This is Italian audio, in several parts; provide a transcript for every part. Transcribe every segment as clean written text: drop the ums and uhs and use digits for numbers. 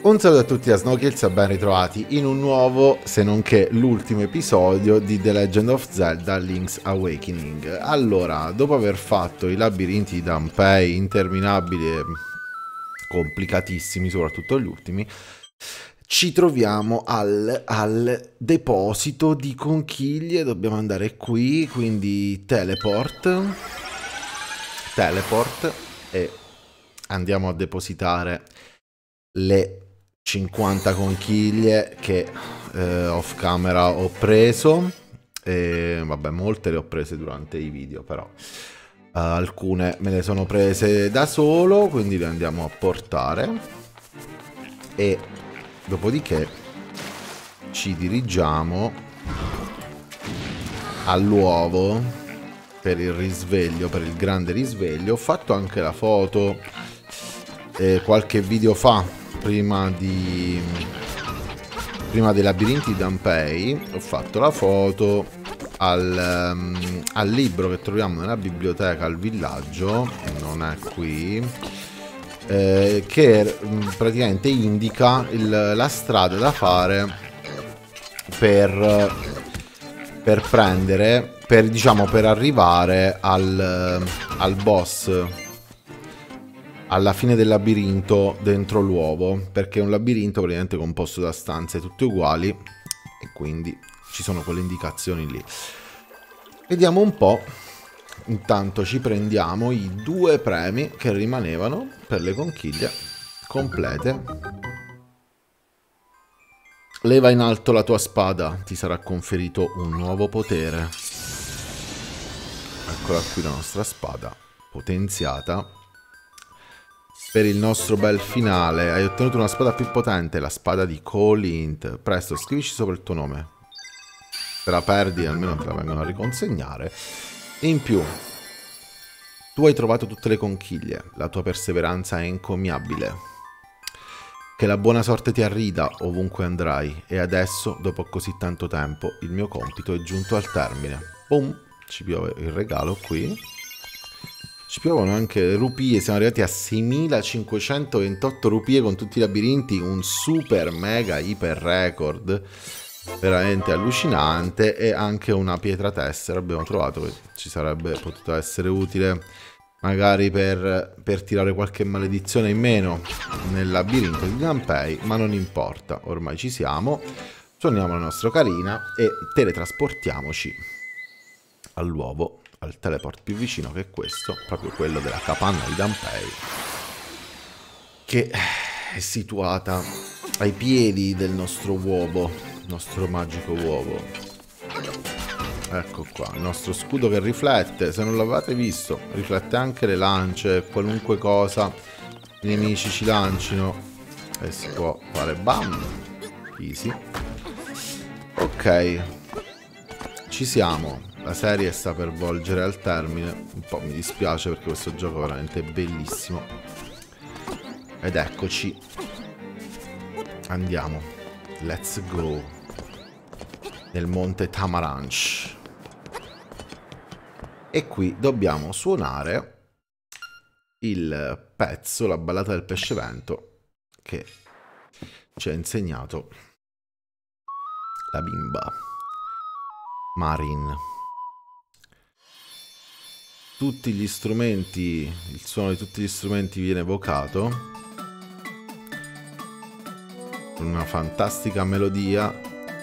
Un saluto a tutti da Snowkills e ben ritrovati in un nuovo, se non che l'ultimo episodio di The Legend of Zelda Link's Awakening. Allora, dopo aver fatto i labirinti di Dampei interminabili e complicatissimi, soprattutto gli ultimi, ci troviamo al deposito di conchiglie. Dobbiamo andare qui, quindi teleport e andiamo a depositare le 50 conchiglie che off camera ho preso. E vabbè, molte le ho prese durante i video, però alcune me le sono prese da solo, quindi le andiamo a portare e dopodiché ci dirigiamo all'uovo per il risveglio, per il grande risveglio. Ho fatto anche la foto qualche video fa, prima dei labirinti di Dampei. Ho fatto la foto al libro che troviamo nella biblioteca al villaggio, non è qui, che praticamente indica la strada da fare per prendere, diciamo, per arrivare al boss alla fine del labirinto dentro l'uovo, perché è un labirinto praticamente composto da stanze tutte uguali e quindi ci sono quelle indicazioni lì. Vediamo un po'. Intanto ci prendiamo i 2 premi che rimanevano per le conchiglie complete. Leva in alto la tua spada, ti sarà conferito un nuovo potere. Eccola qui la nostra spada potenziata. Per il nostro bel finale hai ottenuto una spada più potente, la spada di Colint. Presto, scrivici sopra il tuo nome. Se la perdi almeno te la vengono a riconsegnare. E in più, tu hai trovato tutte le conchiglie, la tua perseveranza è encomiabile. Che la buona sorte ti arrida ovunque andrai. E adesso, dopo così tanto tempo, il mio compito è giunto al termine. Boom, ci piove il regalo qui. Ci piovono anche rupie, siamo arrivati a 6528 rupie con tutti i labirinti, un super mega iper record, veramente allucinante. E anche una pietra tessera abbiamo trovato, che ci sarebbe potuto essere utile magari per tirare qualche maledizione in meno nel labirinto di Dampei, ma non importa, ormai ci siamo. Suoniamo la nostra ocarina e teletrasportiamoci all'uovo, al teleport più vicino, che è questo, proprio quello della capanna di Dampei, che è situata ai piedi del nostro uovo, il nostro magico uovo. Ecco qua, il nostro scudo che riflette, se non l'avete visto, riflette anche le lance, qualunque cosa i nemici ci lancino, e si può fare bam, easy. Ok, ci siamo. La serie sta per volgere al termine, un po' mi dispiace perché questo gioco è veramente bellissimo. Ed eccoci. Andiamo. Let's go. Nel monte Tamaranch. E qui dobbiamo suonare il pezzo, la ballata del pescevento, che ci ha insegnato la bimba Marin. Tutti gli strumenti, il suono di tutti gli strumenti viene evocato con una fantastica melodia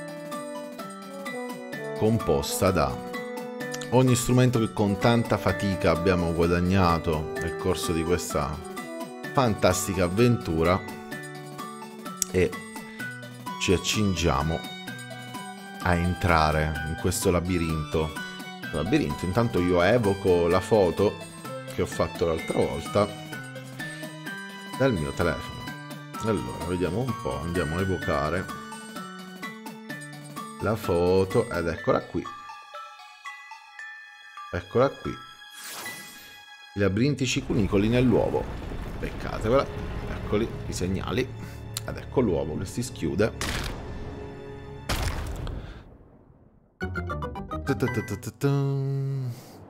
composta da ogni strumento che con tanta fatica abbiamo guadagnato nel corso di questa fantastica avventura, e ci accingiamo a entrare in questo labirinto. Intanto io evoco la foto che ho fatto l'altra volta dal mio telefono. Allora, vediamo un po', andiamo a evocare la foto ed eccola qui. Eccola qui. I labirintici cunicoli nell'uovo. Beccatevela. Eccoli i segnali. Ed ecco l'uovo che si schiude.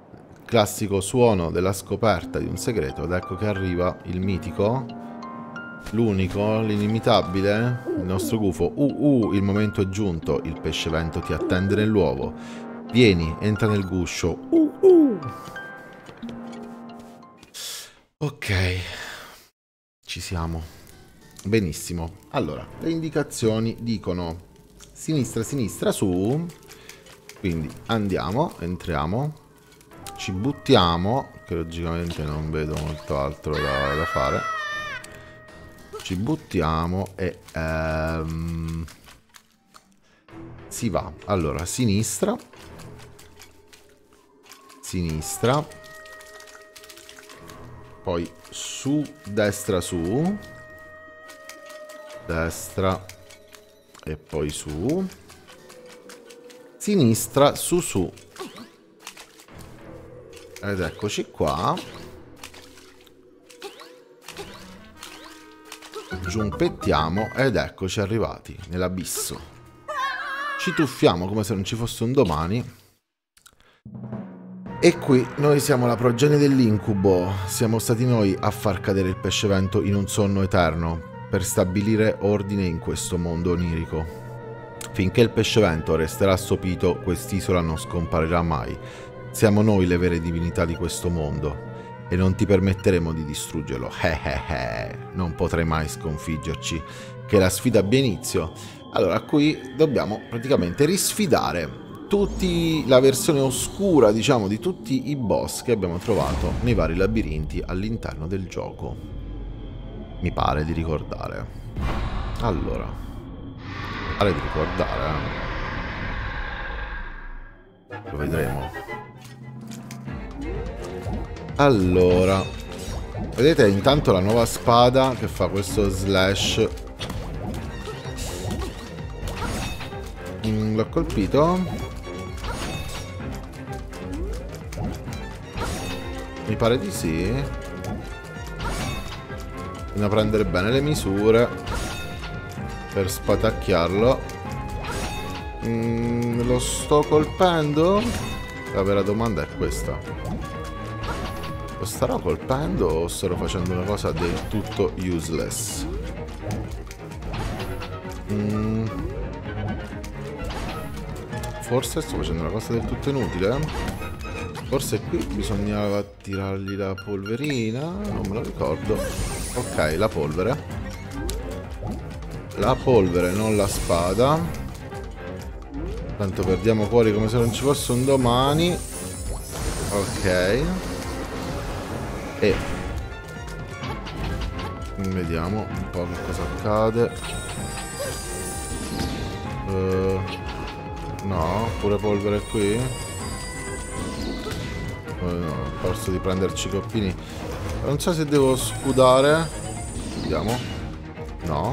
Classico suono della scoperta di un segreto, ed ecco che arriva il mitico L'unico, l'inimitabile, il nostro gufo. Il momento è giunto, il pesce vento ti attende nell'uovo. Vieni, entra nel guscio. Ok, ci siamo. Benissimo. Allora, le indicazioni dicono sinistra, sinistra, su. Quindi andiamo, entriamo, ci buttiamo, che logicamente non vedo molto altro da fare. Ci buttiamo e si va. Allora, sinistra, sinistra, poi su, destra, su, destra e poi su, sinistra, su, su. Ed eccoci qua. Giumpettiamo ed eccoci arrivati nell'abisso. Ci tuffiamo come se non ci fosse un domani. E qui noi siamo la progenie dell'incubo. Siamo stati noi a far cadere il pesce vento in un sonno eterno per stabilire ordine in questo mondo onirico. Finché il pesce vento resterà assopito, quest'isola non scomparirà mai. Siamo noi le vere divinità di questo mondo e non ti permetteremo di distruggerlo. Non potrai mai sconfiggerci, che la sfida abbia inizio. Allora, qui dobbiamo praticamente risfidare la versione oscura, diciamo, di tutti i boss che abbiamo trovato nei vari labirinti all'interno del gioco. Mi pare di ricordare. Allora, mi pare di ricordare, Lo vedremo. Allora, vedete intanto la nuova spada che fa questo slash. L'ho colpito? Mi pare di sì. Bisogna prendere bene le misure per spatacchiarlo. Lo sto colpendo? La vera domanda è questa. Lo starò colpendo o starò facendo una cosa del tutto useless? Forse sto facendo una cosa del tutto inutile. Forse qui bisognava tirargli la polverina. Non me lo ricordo. Ok, la polvere. La polvere, non la spada. Tanto perdiamo cuori come se non ci fosse un domani. Ok. E vediamo un po' che cosa accade. No, pure polvere qui. No, a forza di prenderci i coppini. Non so se devo scudare. Vediamo. No.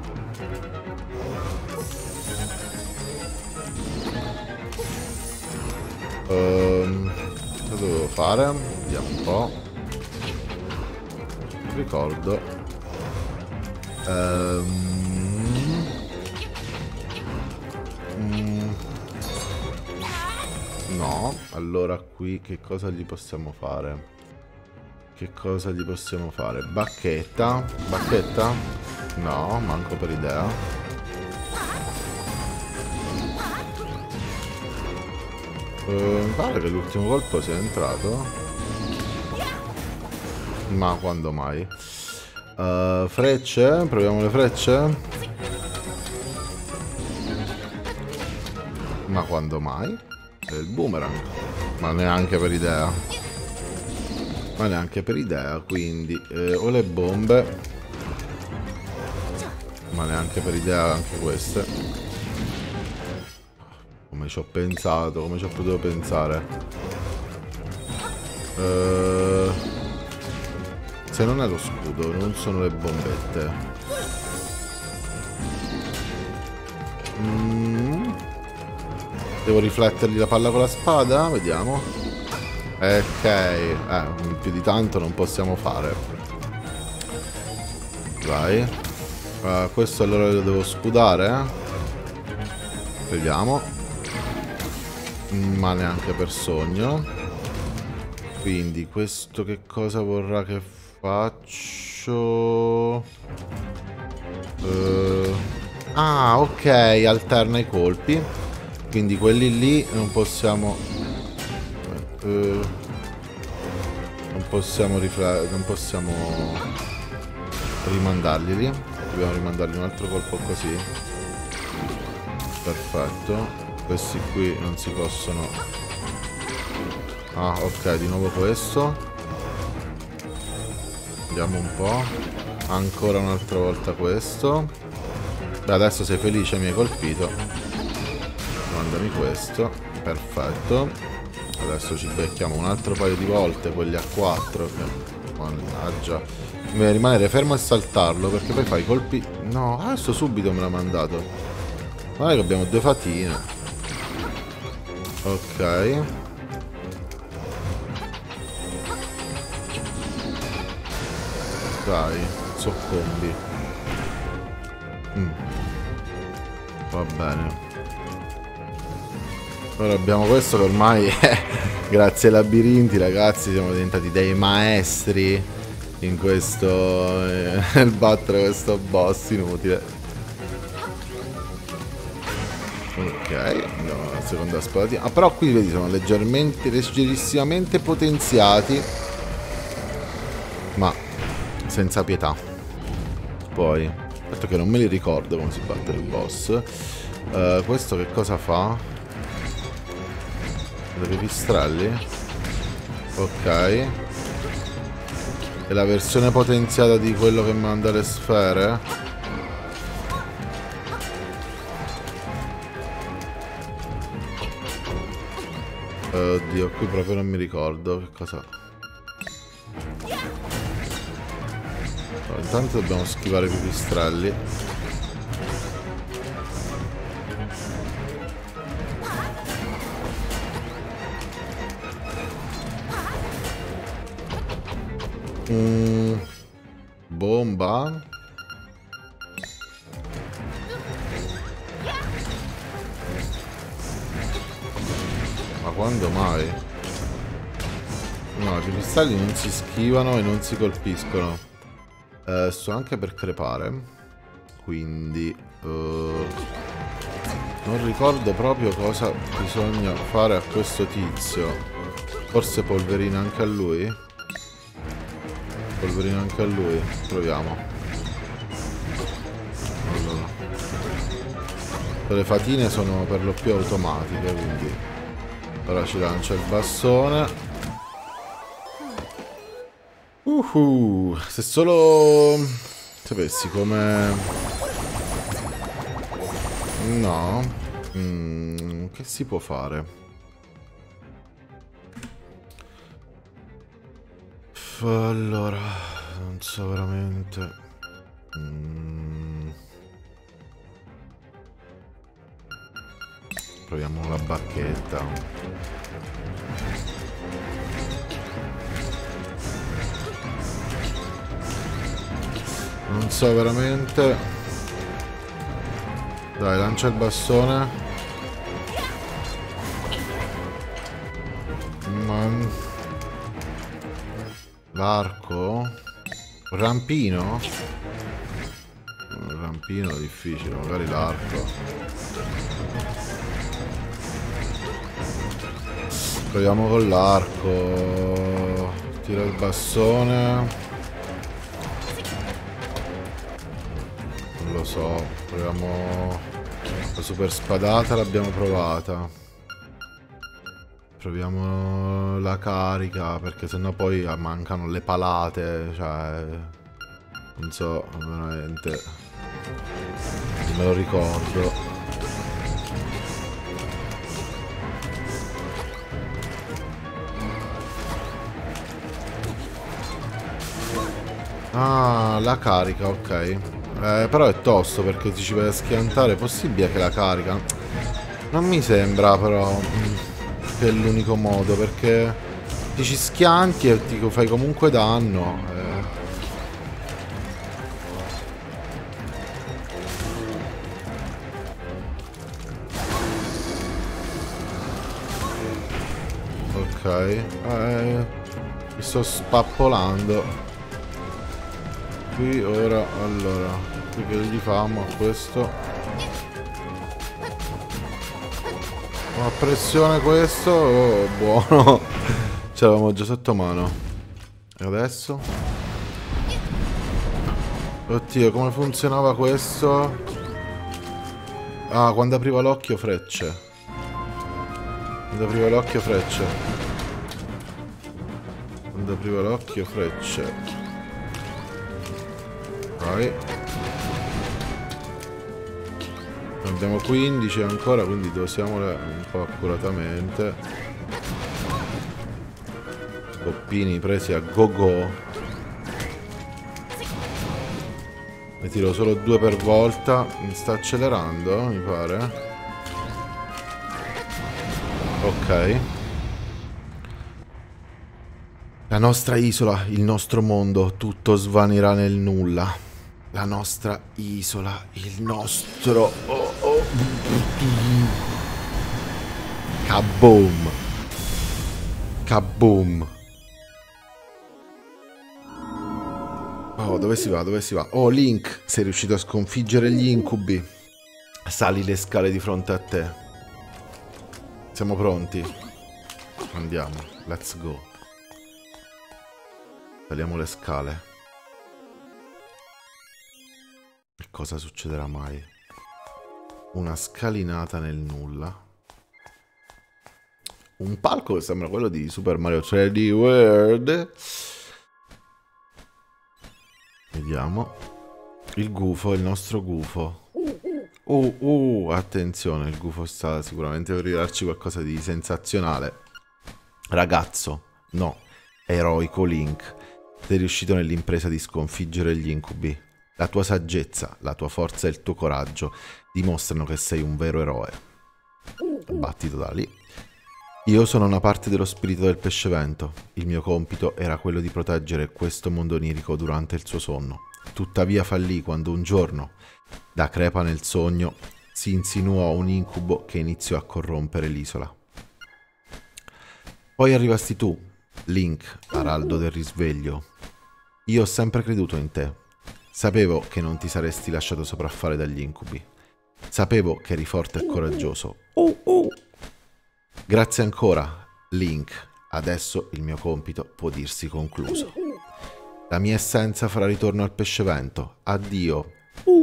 Cosa dovevo fare? Vediamo un po'. Non ricordo. No, allora qui che cosa gli possiamo fare? Che cosa gli possiamo fare? Bacchetta? Bacchetta? No, manco per idea. Mi pare che l'ultimo colpo sia entrato. Ma quando mai? Frecce? Proviamo le frecce? Ma quando mai? Il boomerang, ma neanche per idea. Ma neanche per idea, quindi o le bombe, ma neanche per idea anche queste. Come ci ho pensato, come ci ho potuto pensare. Se non è lo scudo, non sono le bombette. Devo riflettergli la palla con la spada? Vediamo. Ok. Più di tanto non possiamo fare. Vai. Questo allora lo devo scudare. Vediamo. Ma neanche per sogno. Quindi questo che cosa vorrà che faccia? faccio... ah, ok, alterna i colpi. Quindi quelli lì non possiamo... non possiamo rimandarli lì. Dobbiamo rimandargli un altro colpo così. Perfetto. Questi qui non si possono... ah, ok, di nuovo questo. Andiamo un po'. Ancora un'altra volta questo. Beh, adesso sei felice, mi hai colpito. Mandami questo. Perfetto. Adesso ci becchiamo un altro paio di volte quelli a 4. Mannaggia. Deve rimanere fermo e saltarlo, perché poi fai i colpi... no, adesso subito me l'ha mandato. Guarda che abbiamo 2 fatine. Ok. Dai, soccombi. Va bene. Ora abbiamo questo che ormai grazie ai labirinti, ragazzi, siamo diventati dei maestri in questo nel battere questo boss inutile. Ok, andiamo alla seconda spadina. Ah, però qui vedi sono leggerissimamente potenziati, ma senza pietà. Poi, detto che non me li ricordo come si batte il boss. Questo che cosa fa? Dei pipistrelli? Ok. È la versione potenziata di quello che manda le sfere? Oddio, qui proprio non mi ricordo che cosa... Intanto dobbiamo schivare i pipistrelli. Bomba. Ma quando mai? No, i pipistrelli non si schivano e non si colpiscono. Sto anche per crepare. Quindi non ricordo proprio cosa bisogna fare a questo tizio. Forse polverina anche a lui? Polverina anche a lui. Proviamo. Allora, le fatine sono per lo più automatiche, quindi ora ci lancia il bastone. Se solo sapessi come... no. Che si può fare? Allora, non so veramente. Proviamo la bacchetta. Non so veramente. Dai, lancia il bastone. L'arco? Rampino? Un rampino difficile, magari l'arco. Proviamo con l'arco. Tira il bastone. Non lo so. Proviamo. La super spadata l'abbiamo provata. Proviamo la carica, perché sennò poi mancano le palate, cioè... non so, veramente... non me lo ricordo. Ah, la carica, ok. Però è tosto perché ti ci vai a schiantare. È possibile che la carica? Non mi sembra però... che è l'unico modo, perché ti ci schianti e ti fai comunque danno. Ok, mi sto spappolando. Qui ora, allora, qui che gli famo a questo? A pressione questo, oh, buono. Ce l'avevamo già sotto mano. E adesso? Oddio, come funzionava questo? Ah, quando apriva l'occhio frecce. Quando apriva l'occhio frecce. Quando apriva l'occhio frecce. Vai. Abbiamo 15 ancora, quindi dosiamole un po' accuratamente. Coppini presi a go-go. Ne tiro solo 2 per volta. Mi sta accelerando, mi pare. Ok. La nostra isola, il nostro mondo, tutto svanirà nel nulla. La nostra isola, il nostro... Oh, oh. Kaboom. Kaboom. Oh, dove si va? Dove si va? Oh, Link, sei riuscito a sconfiggere gli incubi. Sali le scale di fronte a te. Siamo pronti? Andiamo, let's go. Saliamo le scale. E cosa succederà mai? Una scalinata nel nulla. Un palco che sembra quello di Super Mario 3D World. Vediamo. Il gufo, il nostro gufo. Attenzione, il gufo sta sicuramente per ridarci qualcosa di sensazionale. Ragazzo, no, eroico Link. Sei riuscito nell'impresa di sconfiggere gli incubi. La tua saggezza, la tua forza e il tuo coraggio dimostrano che sei un vero eroe. Battito da lì. Io sono una parte dello spirito del pescevento. Il mio compito era quello di proteggere questo mondo onirico durante il suo sonno. Tuttavia fallì quando un giorno, da crepa nel sogno, si insinuò un incubo che iniziò a corrompere l'isola. Poi arrivasti tu, Link, araldo del risveglio. Io ho sempre creduto in te. Sapevo che non ti saresti lasciato sopraffare dagli incubi. Sapevo che eri forte e coraggioso. Grazie ancora, Link. Adesso il mio compito può dirsi concluso. La mia essenza farà ritorno al pescevento. Addio.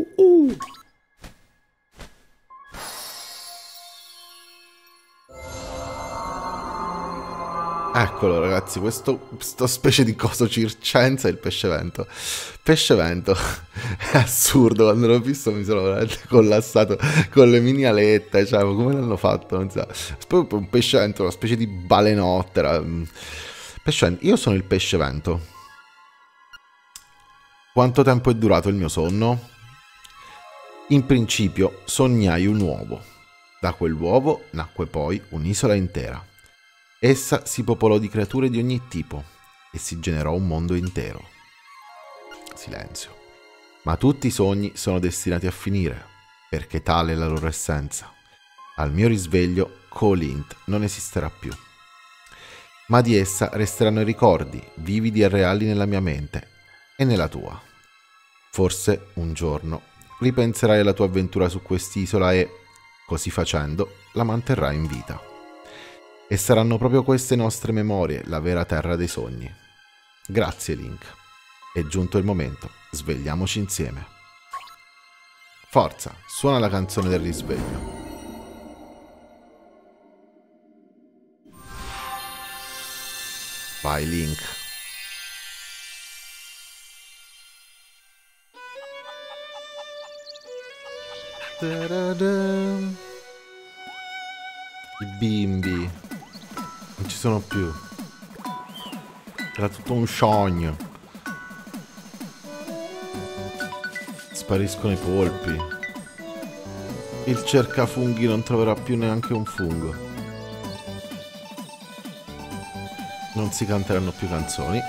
Eccolo ragazzi, questa specie di coso circense è il pescevento. Pescevento, è assurdo, quando l'ho visto mi sono veramente collassato con le mini alette, cioè come l'hanno fatto, non so. Proprio un pescevento, una specie di balenottera. Pescevento, io sono il pescevento. Quanto tempo è durato il mio sonno? In principio sognai un uovo. Da quell'uovo nacque poi un'isola intera. Essa si popolò di creature di ogni tipo e si generò un mondo intero. Silenzio. Ma tutti i sogni sono destinati a finire, perché tale è la loro essenza. Al mio risveglio, Colint non esisterà più. Ma di essa resteranno i ricordi, vividi e reali nella mia mente e nella tua. Forse un giorno ripenserai alla tua avventura su quest'isola e, così facendo, la manterrai in vita. E saranno proprio queste nostre memorie la vera terra dei sogni. Grazie Link. È giunto il momento, svegliamoci insieme. Forza, suona la canzone del risveglio. Vai Link. I bimbi non ci sono più. Era tutto un sogno. Spariscono i polpi. Il cercafunghi non troverà più neanche un fungo. Non si canteranno più canzoni.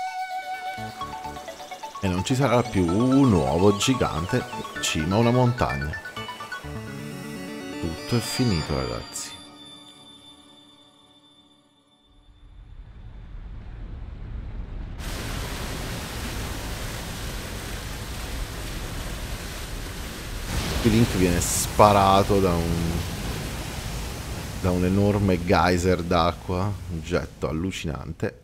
E non ci sarà più un uovo gigante in cima a una montagna. Tutto è finito, ragazzi. Qui Link viene sparato da un enorme geyser d'acqua, un getto allucinante.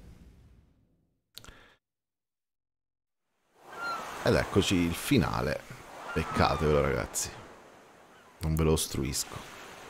Ed eccoci il finale. Peccatevelo, ragazzi. Non ve lo ostruisco.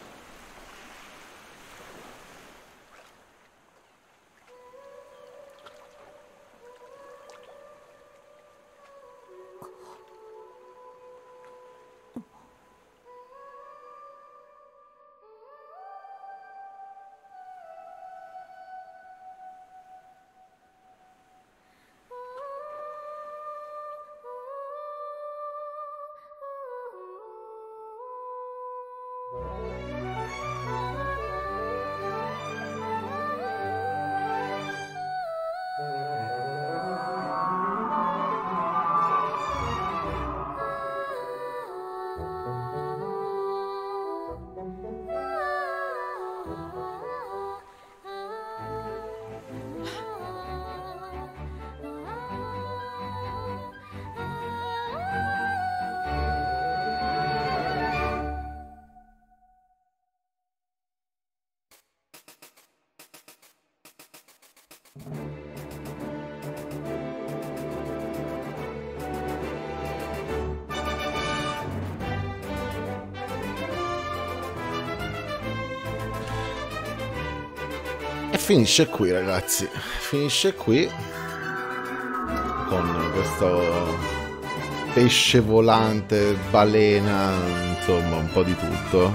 E finisce qui, ragazzi. Finisce qui con questo pesce volante, balena, insomma un po' di tutto,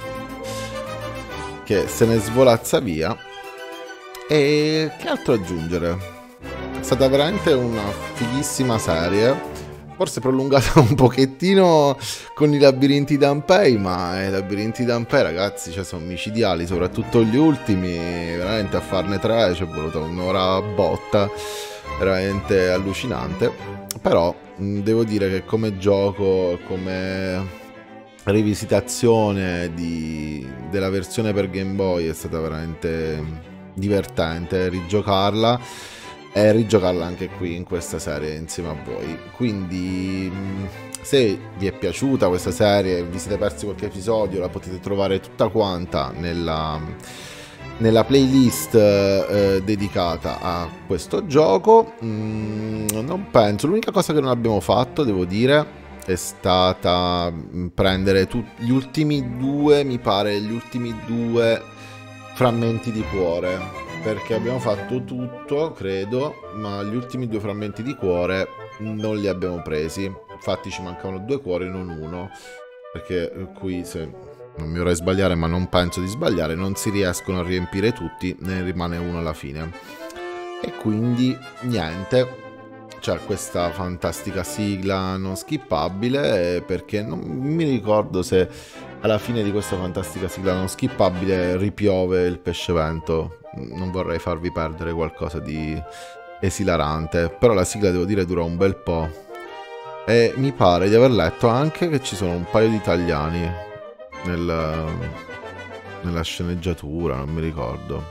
che se ne svolazza via. E che altro aggiungere? È stata veramente una fighissima serie. Forse prolungata un pochettino con i labirinti d'Anpei, ma i labirinti d'Anpei, ragazzi, cioè, sono micidiali, soprattutto gli ultimi. Veramente a farne 3 ci è voluta un'ora a botta, veramente allucinante. Però devo dire che come gioco, come rivisitazione della versione per Game Boy è stata veramente divertente rigiocarla. E rigiocarla anche qui in questa serie insieme a voi. Quindi se vi è piaciuta questa serie, vi siete persi qualche episodio, la potete trovare tutta quanta nella playlist dedicata a questo gioco. Non penso, l'unica cosa che non abbiamo fatto, devo dire, è stata prendere gli ultimi due, mi pare, gli ultimi 2 frammenti di cuore, perché abbiamo fatto tutto, credo, ma gli ultimi 2 frammenti di cuore non li abbiamo presi. Infatti ci mancavano 2 cuori, non 1, perché qui, se non mi vorrei sbagliare, ma non penso di sbagliare, non si riescono a riempire tutti, ne rimane 1 alla fine. E quindi niente, c'è questa fantastica sigla non skippabile, perché non mi ricordo se alla fine di questa fantastica sigla non skippabile ripiove il pesce vento. Non vorrei farvi perdere qualcosa di esilarante, però la sigla, devo dire, dura un bel po'. E mi pare di aver letto anche che ci sono un paio di italiani nella sceneggiatura, non mi ricordo.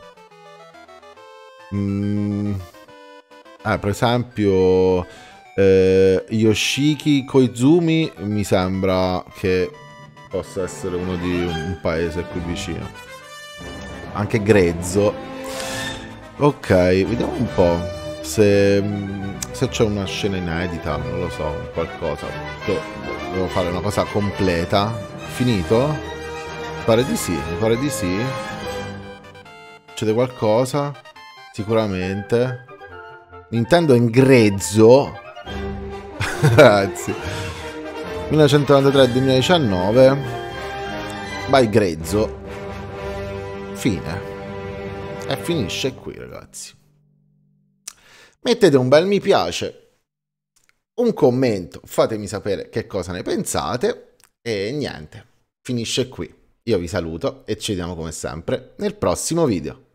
Per esempio Yoshiki Koizumi mi sembra che possa essere uno di un paese qui vicino. Anche grezzo. Ok, vediamo un po' se c'è una scena inedita, non lo so, qualcosa. Devo fare una cosa completa. Finito? Mi pare di sì, mi pare di sì. Succede qualcosa? Sicuramente. Nintendo è in grezzo. Ragazzi. 1993-2019. Vai grezzo. Fine. E finisce qui, ragazzi. Mettete un bel mi piace, un commento, fatemi sapere che cosa ne pensate. E niente, finisce qui. Io vi saluto e ci vediamo come sempre nel prossimo video.